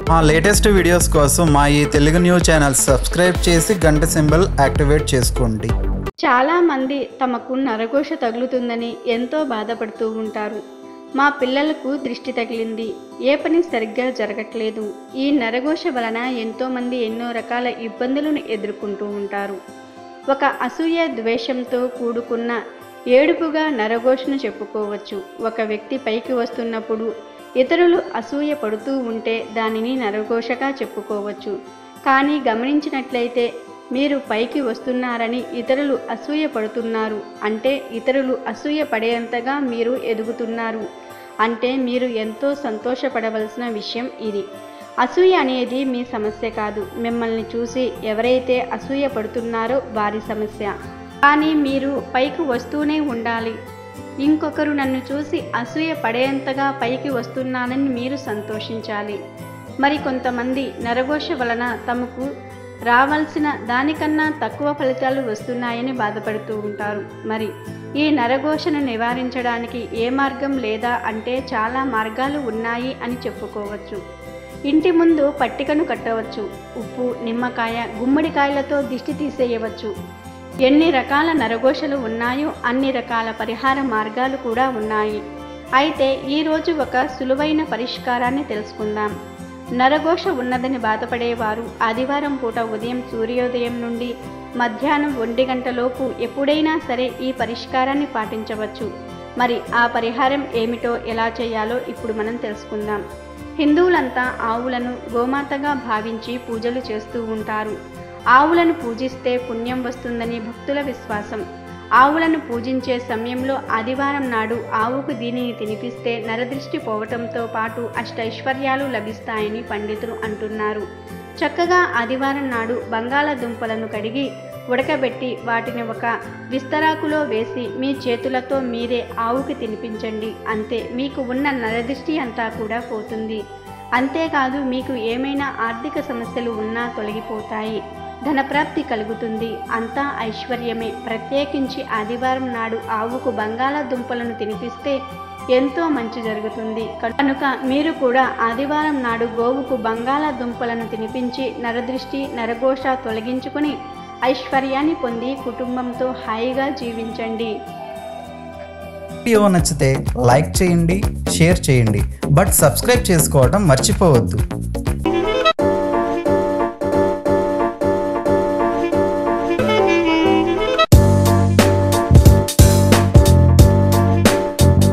మా latest videos కోసం మా ఈ తెలుగు న్యూస్ ఛానల్ సబ్స్క్రైబ్ చేసి గంట సింబల్ యాక్టివేట్ చేసుకోండి. చాలామంది తమకు నరఘోష తగులుతుందని ఎంతో బాధపడుతూ ఉంటారు. మా పిల్లలకు దృష్టి తగిలింది, ఏ పని సరిగ్గా జరగట్లేదు. ఈ నరఘోష వలన ఎంతోమంది ఎన్నో రకాల ఇబ్బందులను ఎదుర్కొంటూ ఉంటారు. ఒక అసూయ ద్వేషంతో కూడుకున్న ఏడుపుగా నరఘోషను చెప్పుకోవచ్చు. ఒక వ్యక్తి పైకి వస్తున్నప్పుడు ఇతరులు అసూయ పడుతూ ఉంటే దానిని నరఘోషగా చెప్పుకోవచ్చు. కానీ గమనించినట్లయితే మీరు పైకి వస్తున్నారని ఇతరులు అసూయ పడుతున్నారు అంటే ఇతరులు అసూయ పడేంతగా మీరు ఎదుగుతున్నారు అంటే మీరు ఎంతో సంతోషపడవలసిన విషయం ఇది. అసూయ అనేది మీ సమస్య కాదు, మిమ్మల్ని చూసి ఎవరైతే అసూయ పడుతున్నారో వారి సమస్య. కానీ మీరు పైకి వస్తూనే ఉండాలి. ఇంకొకరు నన్ను చూసి అసూయ పడేంతగా పైకి వస్తున్నానని మీరు సంతోషించాలి. మరి కొంతమంది నరఘోష వలన తమకు రావాల్సిన దానికన్నా తక్కువ ఫలితాలు వస్తున్నాయని బాధపడుతూ ఉంటారు. మరి ఈ నరఘోషను నివారించడానికి ఏ మార్గం లేదా అంటే చాలా మార్గాలు ఉన్నాయి అని చెప్పుకోవచ్చు. ఇంటి ముందు పట్టికను కట్టవచ్చు. ఉప్పు, నిమ్మకాయ, గుమ్మడికాయలతో దిష్టి తీసేయవచ్చు. ఎన్ని రకాల నరఘోషలు ఉన్నాయో అన్ని రకాల పరిహార మార్గాలు కూడా ఉన్నాయి. అయితే ఈరోజు ఒక సులువైన పరిష్కారాన్ని తెలుసుకుందాం. నరఘోష ఉన్నదని బాధపడేవారు ఆదివారం పూట ఉదయం సూర్యోదయం నుండి మధ్యాహ్నం 1 గంటలోపు ఎప్పుడైనా సరే ఈ పరిష్కారాన్ని పాటించవచ్చు. మరి ఆ పరిహారం ఏమిటో ఎలా చేయాలో ఇప్పుడు మనం తెలుసుకుందాం. హిందువులంతా ఆవులను గోమాతగా భావించి పూజలు చేస్తూ ఉంటారు. ఆవులను పూజిస్తే పుణ్యం వస్తుందని భక్తుల విశ్వాసం. ఆవులను పూజించే సమయంలో ఆదివారం నాడు ఆవుకు దీనిని తినిపిస్తే నరదృష్టి పోవటంతో పాటు అష్టైశ్వర్యాలు లభిస్తాయని పండితులు అంటున్నారు. చక్కగా ఆదివారం నాడు బంగాళదుంపలను కడిగి ఉడకబెట్టి వాటిని ఒక విస్తరాకులో వేసి మీ చేతులతో మీరే ఆవుకి తినిపించండి. అంతే, మీకు ఉన్న నరదృష్టి అంతా కూడా పోతుంది. అంతేకాదు, మీకు ఏమైనా ఆర్థిక సమస్యలు ఉన్నా తొలగిపోతాయి, ధనప్రాప్తి కలుగుతుంది, అంతా ఐశ్వర్యమే. ప్రత్యేకించి ఆదివారం నాడు ఆవుకు బంగాళదుంపలను తినిపిస్తే ఎంతో మంచి జరుగుతుంది. కనుక మీరు కూడా ఆదివారం నాడు గోవుకు బంగాళదుంపలను తినిపించి నరదృష్టి నరఘోష తొలగించుకుని ఐశ్వర్యాన్ని పొంది కుటుంబంతో హాయిగా జీవించండి. వీడియో నచ్చితే లైక్ చేయండి, షేర్ చేయండి, బట్ సబ్స్క్రైబ్ చేసుకోవడం మర్చిపోవద్దు.